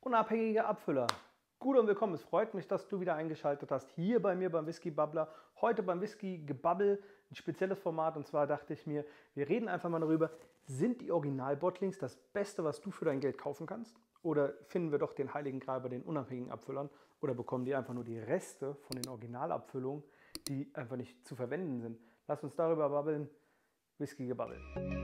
Unabhängige Abfüller. Gut und willkommen. Es freut mich, dass du wieder eingeschaltet hast hier bei mir beim Whisky Bubbler. Heute beim Whisky Gebabbel, ein spezielles Format. Und zwar dachte ich mir, wir reden einfach mal darüber, sind die Original-Bottlings das Beste, was du für dein Geld kaufen kannst? Oder finden wir doch den heiligen Gral bei den unabhängigen Abfüllern? Oder bekommen die einfach nur die Reste von den Originalabfüllungen, die einfach nicht zu verwenden sind? Lass uns darüber babbeln. Whisky Gebabbel.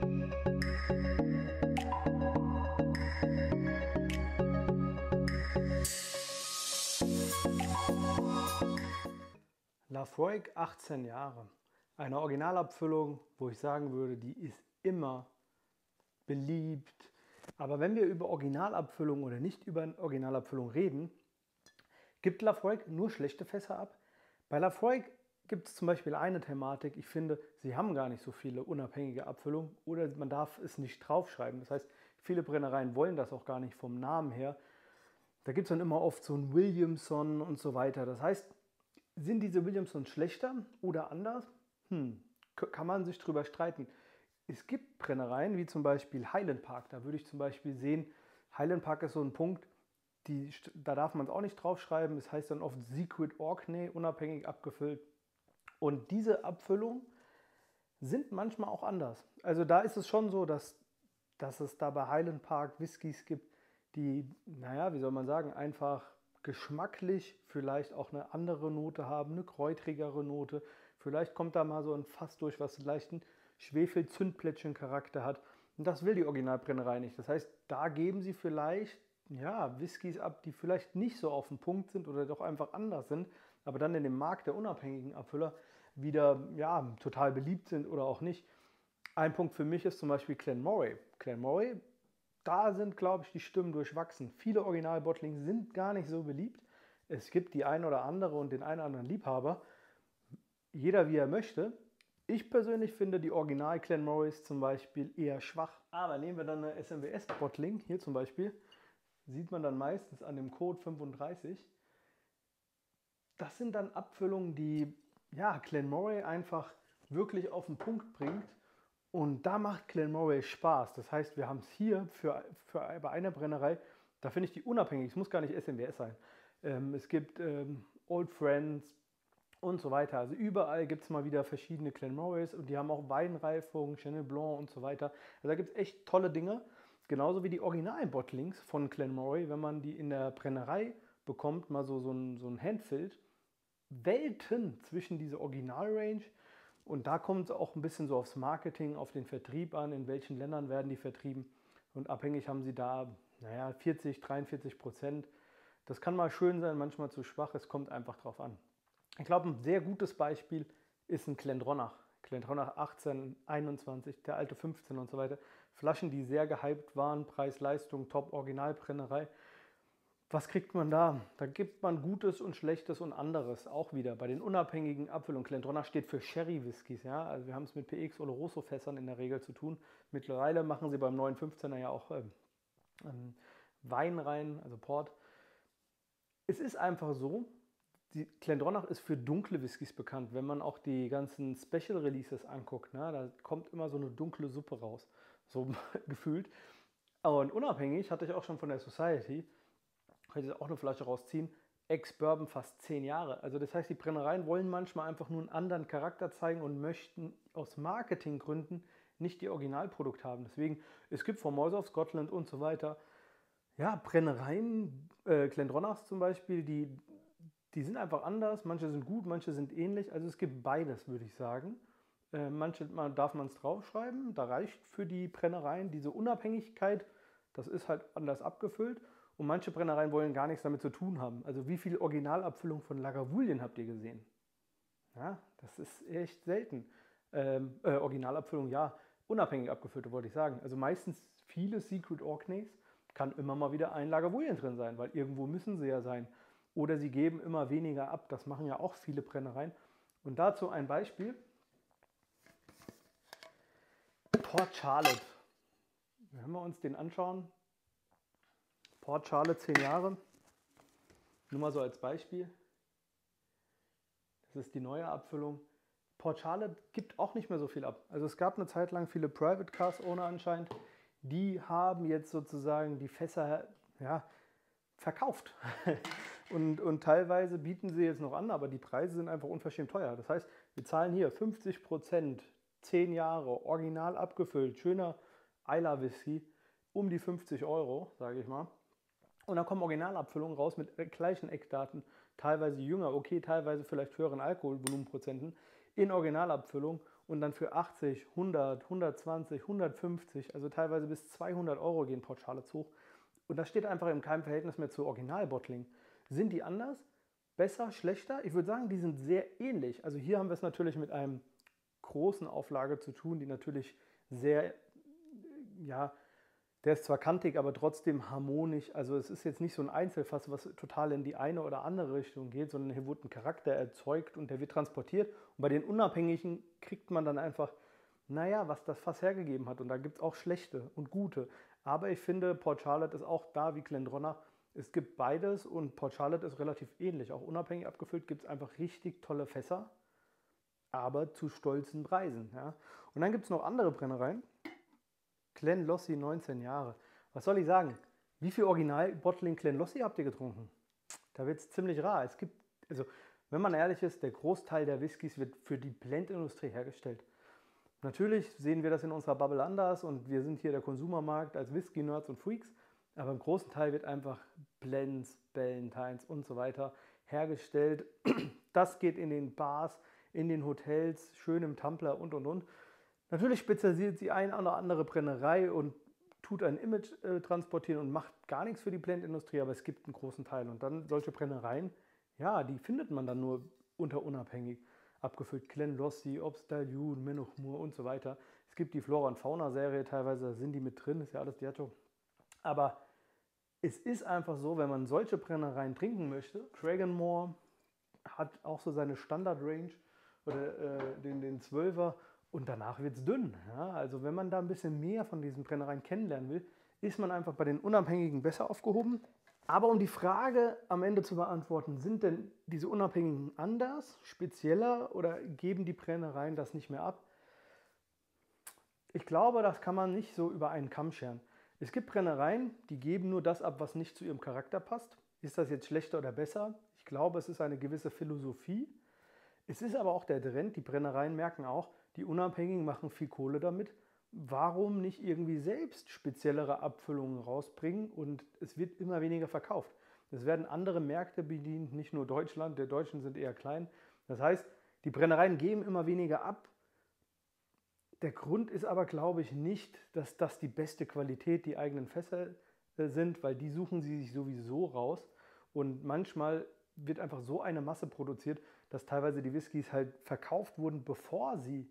Laphroaig 18 Jahre. Eine Originalabfüllung, wo ich sagen würde, die ist immer beliebt. Aber wenn wir über Originalabfüllung oder nicht über Originalabfüllung reden, gibt Laphroaig nur schlechte Fässer ab. Bei Laphroaig gibt es zum Beispiel eine Thematik, ich finde, sie haben gar nicht so viele unabhängige Abfüllungen oder man darf es nicht draufschreiben. Das heißt, viele Brennereien wollen das auch gar nicht vom Namen her. Da gibt es dann immer oft so ein Williamson und so weiter. Das heißt, sind diese Williamson schlechter oder anders? Kann man sich drüber streiten. Es gibt Brennereien, wie zum Beispiel Highland Park. Da würde ich zum Beispiel sehen, Highland Park ist so ein Punkt, da darf man es auch nicht draufschreiben. Es heißt dann oft Secret Orkney, unabhängig abgefüllt. Und diese Abfüllungen sind manchmal auch anders. Also da ist es schon so, dass es da bei Highland Park Whiskys gibt, die, naja, wie soll man sagen, einfach geschmacklich vielleicht auch eine andere Note haben, eine kräutrigere Note. Vielleicht kommt da mal so ein Fass durch, was vielleicht einen Schwefel-Zündplättchen-Charakter hat. Und das will die Originalbrennerei nicht. Das heißt, da geben sie vielleicht ja, Whiskys ab, die vielleicht nicht so auf den Punkt sind oder doch einfach anders sind, aber dann in dem Markt der unabhängigen Abfüller wieder ja, total beliebt sind oder auch nicht. Ein Punkt für mich ist zum Beispiel Glenmorangie. Glenmorangie, da sind, glaube ich, die Stimmen durchwachsen. Viele Original-Bottlings sind gar nicht so beliebt. Es gibt die ein oder andere und den einen oder anderen Liebhaber. Jeder wie er möchte. Ich persönlich finde die Original Glenmorangies zum Beispiel eher schwach. Aber nehmen wir dann eine SMWS-Bottling, hier zum Beispiel, sieht man dann meistens an dem Code 35. Das sind dann Abfüllungen, die ja, Glenmorangie einfach wirklich auf den Punkt bringt. Und da macht Glenmorangie Spaß. Das heißt, wir haben es hier bei einer Brennerei, da finde ich die unabhängig, es muss gar nicht SMWS sein. Es gibt Old Friends und so weiter. Also überall gibt es mal wieder verschiedene Glenmorangies und die haben auch Weinreifung, Chenin Blanc und so weiter. Also da gibt es echt tolle Dinge. Genauso wie die Original-Bottlings von Glenmorangie, wenn man die in der Brennerei bekommt, mal so ein Handfilled. Welten zwischen dieser Original-Range und da kommt es auch ein bisschen so aufs Marketing, auf den Vertrieb an, in welchen Ländern werden die vertrieben und abhängig haben sie da, naja, 40-43%. Das kann mal schön sein, manchmal zu schwach, es kommt einfach drauf an. Ich glaube, ein sehr gutes Beispiel ist ein Glendronach. Glendronach 18, 21, der alte 15 und so weiter. Flaschen, die sehr gehypt waren, Preis-Leistung, Top-Originalbrennerei. Was kriegt man da? Da gibt man Gutes und Schlechtes und anderes auch wieder. Bei den unabhängigen Abfüllungen. Glendronach steht für Sherry-Whiskys. Ja? Also wir haben es mit PX Oloroso-Fässern in der Regel zu tun. Mittlerweile machen sie beim 915er ja auch Wein rein, also Port. Es ist einfach so, die Glendronach ist für dunkle Whiskys bekannt. Wenn man auch die ganzen Special Releases anguckt, na, da kommt immer so eine dunkle Suppe raus, so gefühlt. Und unabhängig hatte ich auch schon von der Society, könnte ich auch eine Flasche rausziehen, Ex-Bourbon fast 10 Jahre. Also das heißt, die Brennereien wollen manchmal einfach nur einen anderen Charakter zeigen und möchten aus Marketinggründen nicht die Originalprodukt haben. Deswegen, es gibt von Moise of Scotland und so weiter, ja, Brennereien, Glendronachs zum Beispiel, die sind einfach anders. Manche sind gut, manche sind ähnlich. Also es gibt beides, würde ich sagen. Manche darf man es draufschreiben. Da reicht für die Brennereien diese Unabhängigkeit. Das ist halt anders abgefüllt. Und manche Brennereien wollen gar nichts damit zu tun haben. Also wie viel Originalabfüllung von Lagavulin habt ihr gesehen? Ja, das ist echt selten. Originalabfüllung, ja, unabhängig abgefüllte wollte ich sagen. Also meistens viele Secret Orkneys kann immer mal wieder ein Lagavulin drin sein, weil irgendwo müssen sie ja sein. Oder sie geben immer weniger ab. Das machen ja auch viele Brennereien. Und dazu ein Beispiel. Port Charlotte. Wenn wir uns den anschauen, Port Charlotte 10 Jahre, nur mal so als Beispiel. Das ist die neue Abfüllung. Port Charlotte gibt auch nicht mehr so viel ab. Also es gab eine Zeit lang viele Private Cars Owner anscheinend, die haben jetzt sozusagen die Fässer ja, verkauft. Und teilweise bieten sie jetzt noch an, aber die Preise sind einfach unverschämt teuer. Das heißt, wir zahlen hier 50%, 10 Jahre, original abgefüllt, schöner Islay Whisky, um die 50 Euro, sage ich mal. Und dann kommen Originalabfüllungen raus mit gleichen Eckdaten, teilweise jünger, okay, teilweise vielleicht höheren Alkoholvolumenprozenten, in Originalabfüllung und dann für 80, 100, 120, 150, also teilweise bis 200 Euro gehen Port-Charlottes hoch. Und das steht einfach in keinem Verhältnis mehr zu Originalbottling. Sind die anders? Besser? Schlechter? Ich würde sagen, die sind sehr ähnlich. Also hier haben wir es natürlich mit einem großen Auflage zu tun, die natürlich sehr, ja, der ist zwar kantig, aber trotzdem harmonisch. Also es ist jetzt nicht so ein Einzelfass, was total in die eine oder andere Richtung geht, sondern hier wurde ein Charakter erzeugt und der wird transportiert. Und bei den Unabhängigen kriegt man dann einfach, naja, was das Fass hergegeben hat. Und da gibt es auch schlechte und gute. Aber ich finde, Port-Charlotte ist auch da wie Glendronach. Es gibt beides und Port-Charlotte ist relativ ähnlich. Auch unabhängig abgefüllt gibt es einfach richtig tolle Fässer, aber zu stolzen Preisen. Ja. Und dann gibt es noch andere Brennereien. Glenlossie 19 Jahre. Was soll ich sagen? Wie viel Original-Bottling Glenlossie habt ihr getrunken? Da wird es ziemlich rar. Es gibt, also wenn man ehrlich ist, der Großteil der Whiskys wird für die Blendindustrie hergestellt. Natürlich sehen wir das in unserer Bubble anders und wir sind hier der Konsumermarkt als Whisky-Nerds und Freaks, aber im großen Teil wird einfach Blends, Ballantines und so weiter hergestellt. Das geht in den Bars, in den Hotels, schön im Tumbler und. Natürlich spezialisiert sie eine oder andere Brennerei und tut ein Image transportieren und macht gar nichts für die Blendindustrie, aber es gibt einen großen Teil. Und dann solche Brennereien, ja, die findet man dann nur unter unabhängig abgefüllt. Glenlossie, Obstallion, Menuchmur und so weiter. Es gibt die Flora und Fauna Serie, teilweise da sind die mit drin, ist ja alles Diageo. Aber es ist einfach so, wenn man solche Brennereien trinken möchte, Craigenmore hat auch so seine Standard-Range oder den 12er und danach wird es dünn. Ja? Also wenn man da ein bisschen mehr von diesen Brennereien kennenlernen will, ist man einfach bei den Unabhängigen besser aufgehoben. Aber um die Frage am Ende zu beantworten, sind denn diese Unabhängigen anders, spezieller oder geben die Brennereien das nicht mehr ab? Ich glaube, das kann man nicht so über einen Kamm scheren. Es gibt Brennereien, die geben nur das ab, was nicht zu ihrem Charakter passt. Ist das jetzt schlechter oder besser? Ich glaube, es ist eine gewisse Philosophie. Es ist aber auch der Trend, die Brennereien merken auch, die Unabhängigen machen viel Kohle damit. Warum nicht irgendwie selbst speziellere Abfüllungen rausbringen und es wird immer weniger verkauft. Es werden andere Märkte bedient, nicht nur Deutschland, die Deutschen sind eher klein. Das heißt, die Brennereien geben immer weniger ab. Der Grund ist aber, glaube ich, nicht, dass das die beste Qualität, die eigenen Fässer sind, weil die suchen sie sich sowieso raus und manchmal wird einfach so eine Masse produziert, dass teilweise die Whiskys halt verkauft wurden, bevor sie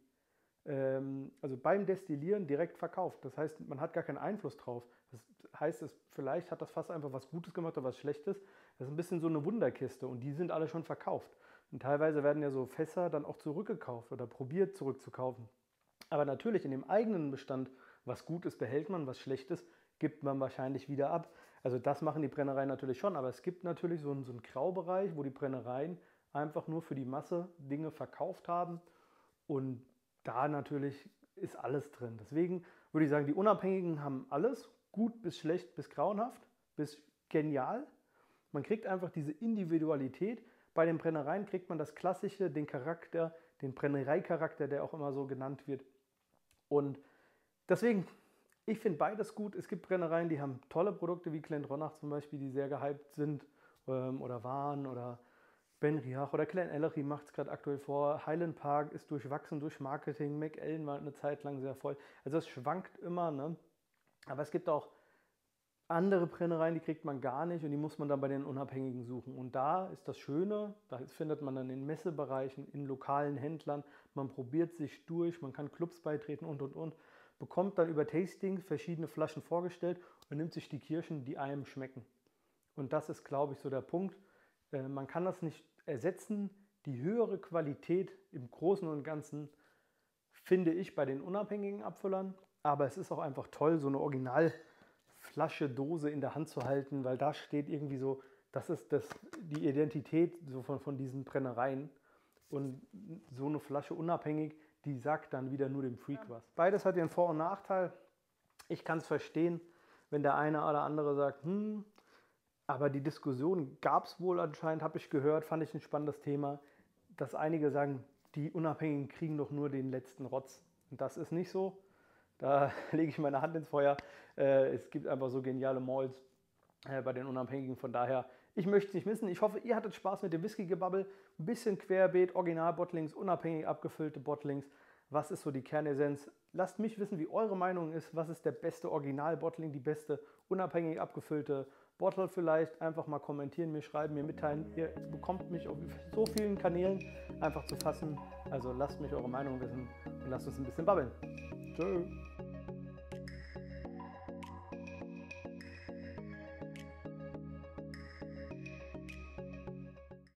also beim Destillieren direkt verkauft. Das heißt, man hat gar keinen Einfluss drauf. Das heißt, vielleicht hat das Fass einfach was Gutes gemacht oder was Schlechtes. Das ist ein bisschen so eine Wunderkiste und die sind alle schon verkauft. Und teilweise werden ja so Fässer dann auch zurückgekauft oder probiert zurückzukaufen. Aber natürlich in dem eigenen Bestand, was Gutes behält man, was Schlechtes gibt man wahrscheinlich wieder ab. Also das machen die Brennereien natürlich schon, aber es gibt natürlich so einen Graubereich, wo die Brennereien einfach nur für die Masse Dinge verkauft haben und da natürlich ist alles drin. Deswegen würde ich sagen, die Unabhängigen haben alles, gut bis schlecht, bis grauenhaft, bis genial. Man kriegt einfach diese Individualität. Bei den Brennereien kriegt man das Klassische, den Charakter, den Brennereicharakter, der auch immer so genannt wird. Und deswegen, ich finde beides gut. Es gibt Brennereien, die haben tolle Produkte wie Glendronach zum Beispiel, die sehr gehypt sind oder waren oder Benriach oder Glen Ellery macht es gerade aktuell vor. Highland Park ist durchwachsen durch Marketing. McAllen war eine Zeit lang sehr voll. Also es schwankt immer, ne? Aber es gibt auch andere Brennereien, die kriegt man gar nicht und die muss man dann bei den Unabhängigen suchen. Und da ist das Schöne, da findet man dann in Messebereichen, in lokalen Händlern, man probiert sich durch, man kann Clubs beitreten und. Bekommt dann über Tasting verschiedene Flaschen vorgestellt und nimmt sich die Kirschen, die einem schmecken. Und das ist, glaube ich, so der Punkt. Man kann das nicht ersetzen. Die höhere Qualität im Großen und Ganzen finde ich bei den unabhängigen Abfüllern. Aber es ist auch einfach toll, so eine Originalflasche, Dose in der Hand zu halten, weil da steht irgendwie so, das ist die Identität so von diesen Brennereien. Und so eine Flasche unabhängig, die sagt dann wieder nur dem Freak was. Beides hat ihren Vor- und Nachteil. Ich kann es verstehen, wenn der eine oder andere sagt, Aber die Diskussion gab es wohl anscheinend, habe ich gehört, fand ich ein spannendes Thema, dass einige sagen, die Unabhängigen kriegen doch nur den letzten Rotz. Und das ist nicht so. Da lege ich meine Hand ins Feuer. Es gibt einfach so geniale Malls bei den Unabhängigen. Von daher, ich möchte es nicht missen. Ich hoffe, ihr hattet Spaß mit dem Whisky-Gebabbel. Ein bisschen querbeet, Original-Bottlings, unabhängig abgefüllte Bottlings. Was ist so die Kernessenz? Lasst mich wissen, wie eure Meinung ist. Was ist der beste Original-Bottling, die beste unabhängig abgefüllte Bottle vielleicht? Einfach mal kommentieren, mir schreiben, mir mitteilen. Ihr bekommt mich auf so vielen Kanälen einfach zu fassen. Also lasst mich eure Meinung wissen und lasst uns ein bisschen babbeln. Tschö.